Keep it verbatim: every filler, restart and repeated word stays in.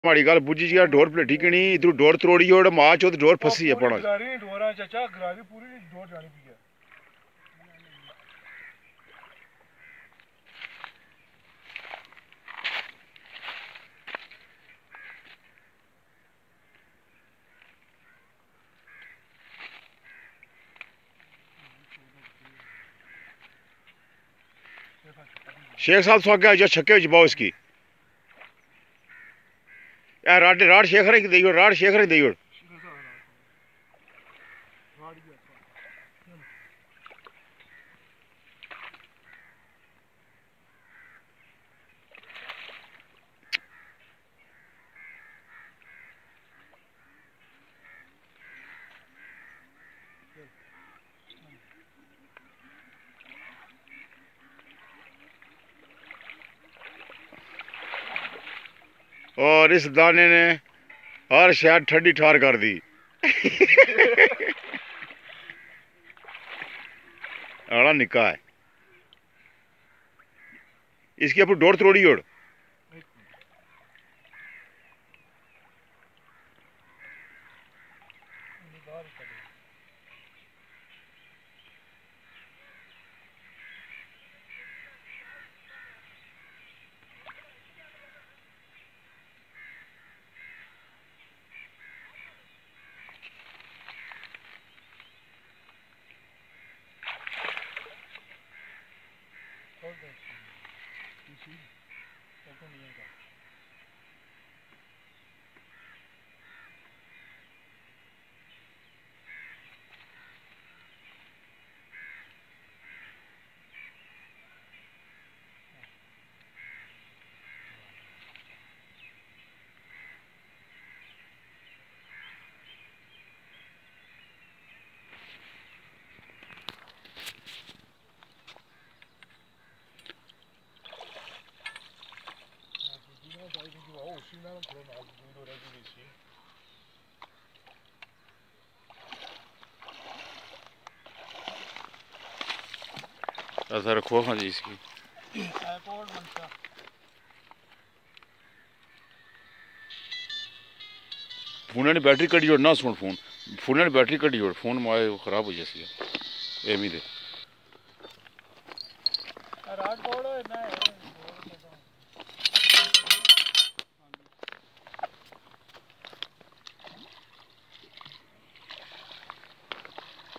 माड़ी गल बुझी जी डोर पलेटी कि नहीं इधर डोर त्रोड़ी ओड़ मां चो डोर फसी है पड़ा गरारी डोरा चाचा गरारी पूरी डोर जानी पी है। शेख साहब सो आगे छक्के बाओ इसकी राड राड शेखर की दी राड शेखर की दी और इस दाने ने हर शायद ठंडी ठार कर दी आड़ा निका है इसकी अपनी डोर त्रोड़ी ओड़ ऐसा रखो हाँ जी इसकी फोन ने बैटरी कटी जोड़ ना सुन फोन फोन ने बैटरी कटी जोड़ फोन माए खराब हो जैसी एमी दे